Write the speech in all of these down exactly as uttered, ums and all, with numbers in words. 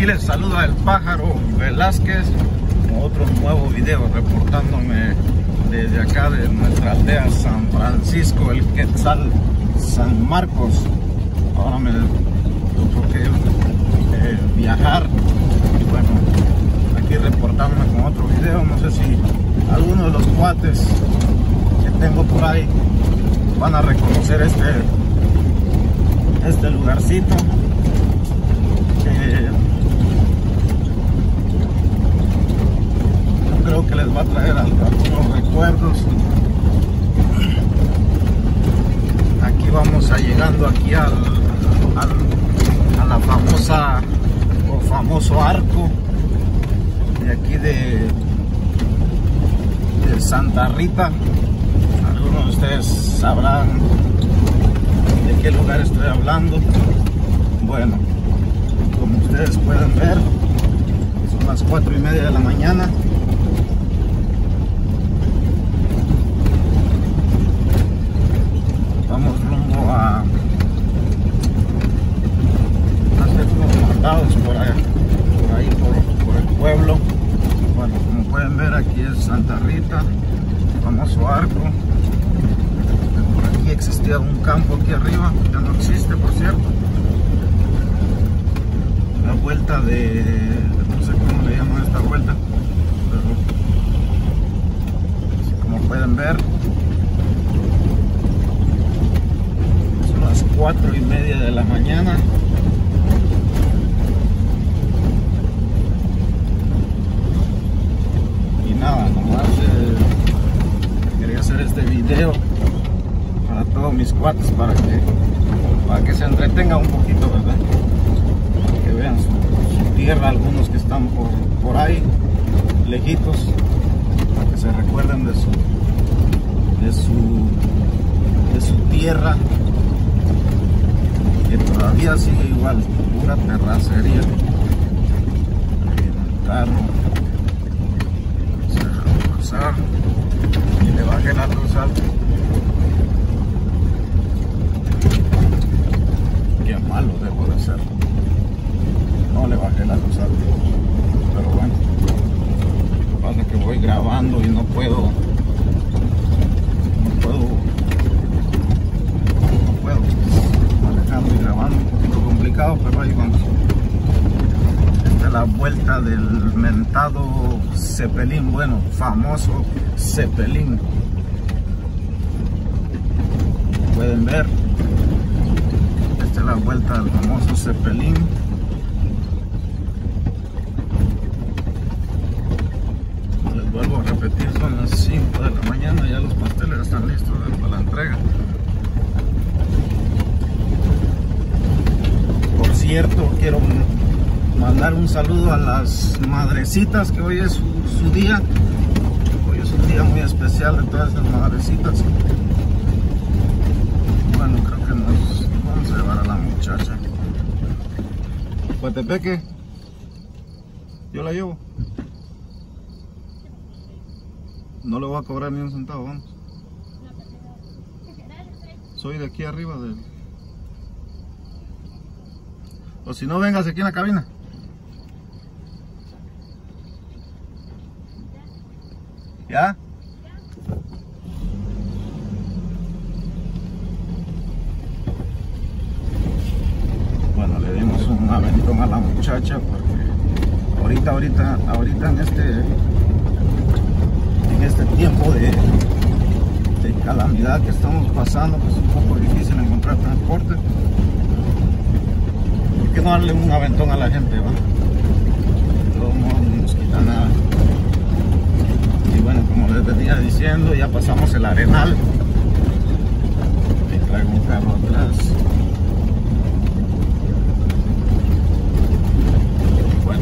les saluda el pájaro Velázquez con otro nuevo video, reportándome desde acá de nuestra aldea San Francisco, el Quetzal, San Marcos. Ahora me tengo que eh, viajar y bueno, aquí reportándome con otro video. No sé si algunos de los cuates que tengo por ahí van a reconocer este este lugarcito. Eh, yo creo que les va a traer algunos recuerdos. Aquí vamos a llegando aquí al, al a la famosa o famoso arco de aquí de, de Santa Rita. Algunos de ustedes sabrán de qué lugar estoy hablando. Bueno, como ustedes pueden ver, son las cuatro y media de la mañana. Vamos rumbo a hacer unos mandados por allá, por ahí, por, por el pueblo. Bueno, como pueden ver, aquí es Santa Rita, famoso arco. Por aquí existía un campo aquí arriba, ya no existe, por cierto. La vuelta de, no sé cómo le llaman esta vuelta, pero como pueden ver, son las cuatro y media de la mañana. Y nada, nomás eh, quería hacer este video para todos mis cuates, para que, para que se entretengan un poquito, ¿verdad? Que vean su, su tierra, algunos que están por, por ahí, lejitos, para que se recuerden de su, de su, de su tierra, que todavía sigue igual, pura terracería. Aquí en el carro, vamos a pasar y le bajé la luz alta. Qué malo debo de ser. No le bajé la luz alta, pero bueno, lo que pasa es que voy grabando y no puedo no puedo no puedo manejando y grabando, un poquito complicado, pero ahí vamos. Esta es la vuelta del mentado Zeppelin, bueno, famoso Zeppelin. Pueden ver, esta es la vuelta del famoso Zeppelin. Vuelvo a repetir, son las cinco de la mañana, ya los pasteles están listos para la entrega. Por cierto, quiero mandar un saludo a las madrecitas, que hoy es su, su día. Hoy es un día muy especial de todas estas madrecitas. Bueno, creo que nos vamos a llevar a la muchacha. Coatepeque, yo la llevo. No le voy a cobrar ni un centavo, vamos. Soy de aquí arriba del... O si no, vengas aquí en la cabina. ¿Ya? Bueno, le dimos un aventón a la muchacha porque ahorita, ahorita, ahorita en este... en este tiempo de, de calamidad que estamos pasando, pues es un poco difícil encontrar transporte. ¿Por qué no darle un aventón a la gente, va? De todos modos no nos quita nada. Y bueno, como les venía diciendo, ya pasamos el Arenal. Ahí traigo un carro atrás. Bueno,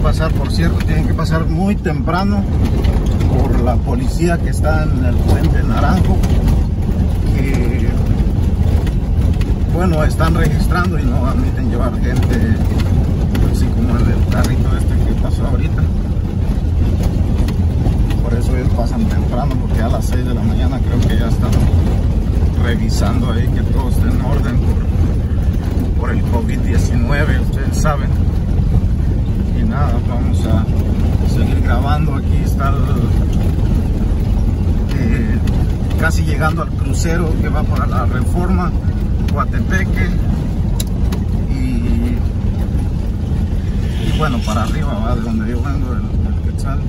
pasar, por cierto, tienen que pasar muy temprano por la policía que está en el puente Naranjo, que bueno, están registrando y no admiten llevar gente, así como el del carrito este que pasó ahorita. Por eso ellos pasan temprano, porque a las seis de la mañana creo que ya están revisando ahí que todo esté en orden por, por el COVID diecinueve, ustedes saben. Y nada, vamos a seguir grabando. Aquí está el, eh, casi llegando al crucero que va para la Reforma, Coatepeque, y, y bueno, para arriba va de donde yo vengo, el, el Quetzal.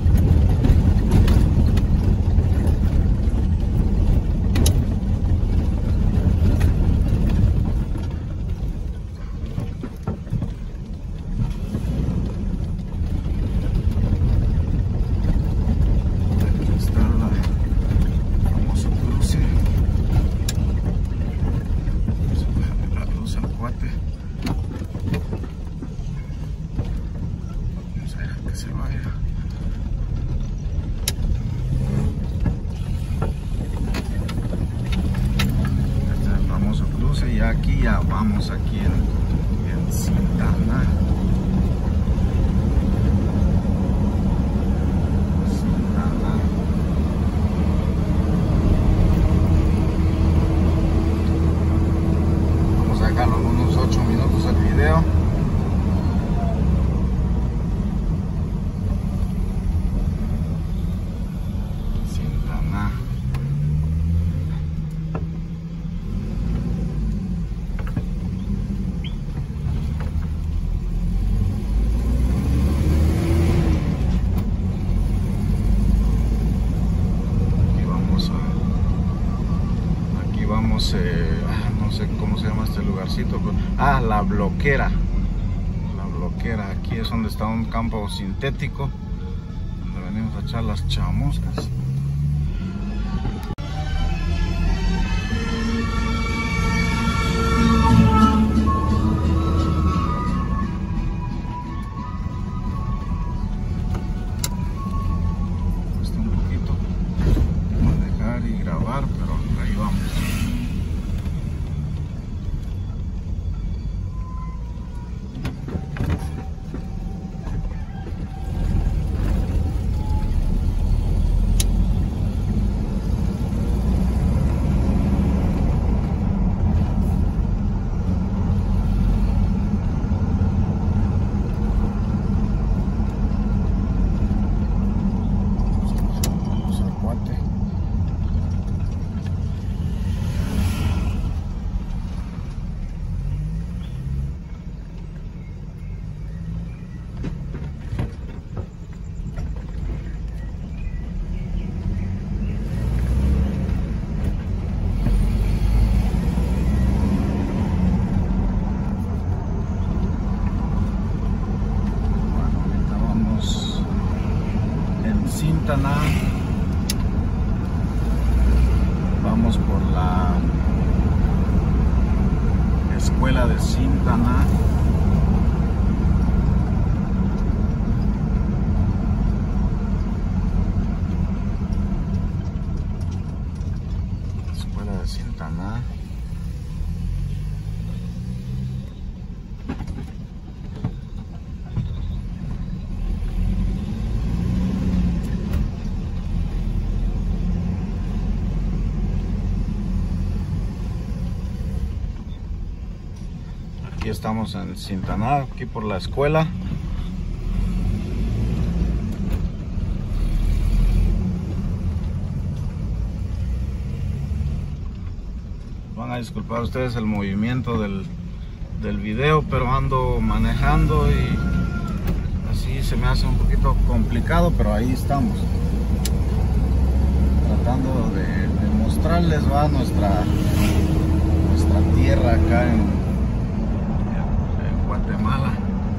Y aquí ya vamos, aquí en, en Sintana. Sintana. Vamos a dejarlo unos ocho minutos el video. Sintana. Eh, no sé cómo se llama este lugarcito, pero, ah, La Bloquera. La Bloquera, aquí es donde está un campo sintético donde venimos a echar las chamuscas. Cuesta un poquito manejar y grabar, pero ahí vamos. Sintana. Vamos por la escuela de Sintana. Escuela de Sintana. Aquí estamos en Sintana, aquí por la escuela. Van a disculpar ustedes el movimiento del, del video, pero ando manejando y así se me hace un poquito complicado, pero ahí estamos. Tratando de, de mostrarles va nuestra, nuestra tierra acá en Guatemala.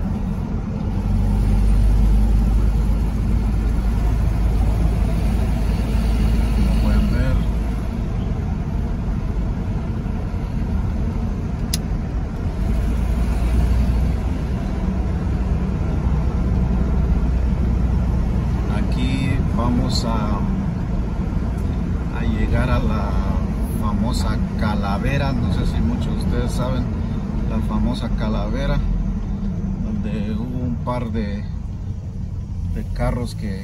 Como pueden ver, la famosa Calavera. No sé si muchos de ustedes saben la famosa Calavera, donde hubo un par de, de carros que,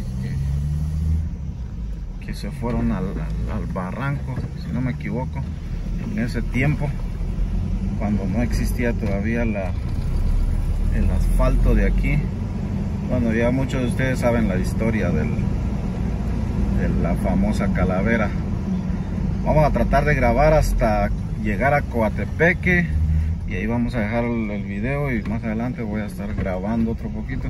que, que se fueron al, al, al barranco, si no me equivoco, en ese tiempo, cuando no existía todavía la, el asfalto de aquí. Bueno, ya muchos de ustedes saben la historia del, de la famosa Calavera. Vamos a tratar de grabar hasta llegar a Coatepeque y ahí vamos a dejar el, el video, y más adelante voy a estar grabando otro poquito.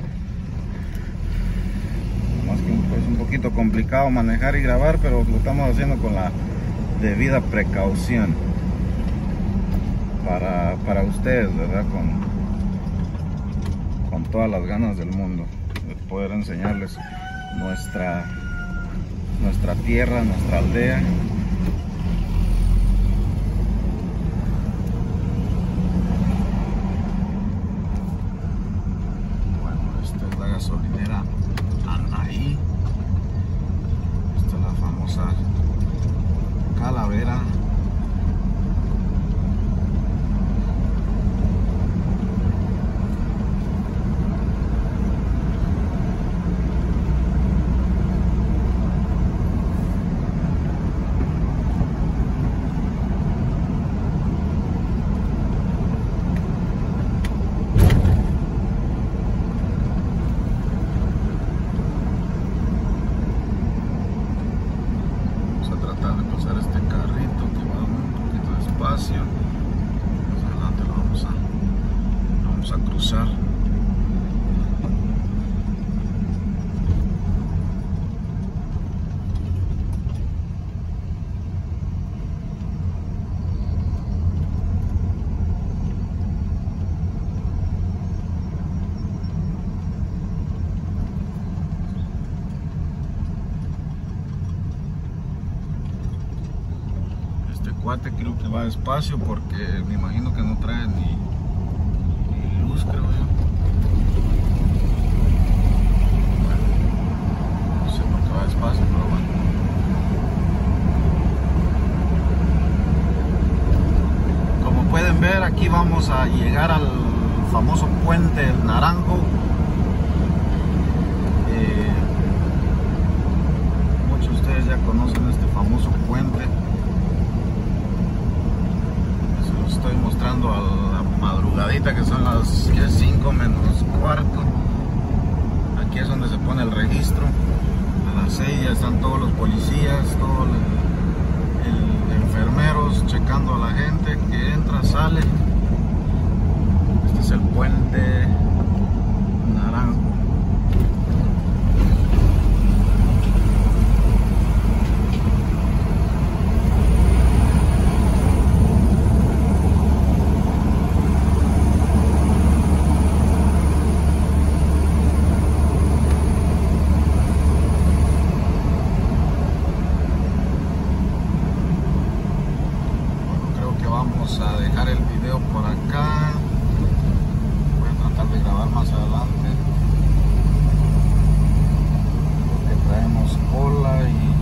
Más que es pues, un poquito complicado manejar y grabar, pero lo estamos haciendo con la debida precaución para, para ustedes, ¿verdad? Con, con todas las ganas del mundo de poder enseñarles nuestra, nuestra tierra, nuestra aldea. Gasolinera Anaí. Esta es la famosa Calavera. Más adelante lo vamos a, lo vamos a cruzar. Cuate creo que va despacio porque me imagino que no trae ni, ni luz, creo yo. Bueno, no sé por qué va despacio, pero bueno. Como pueden ver, aquí vamos a llegar al famoso puente del Naranjo. Eh, muchos de ustedes ya conocen este famoso puente. Estoy mostrando a la madrugadita, que son las cinco menos cuarto. Aquí es donde se pone el registro. A las seis ya están todos los policías, todos los el, el enfermeros checando a la gente que entra, sale. Este es el puente Naranjo. Vamos a dejar el video por acá. Voy a tratar de grabar más adelante, porque traemos cola y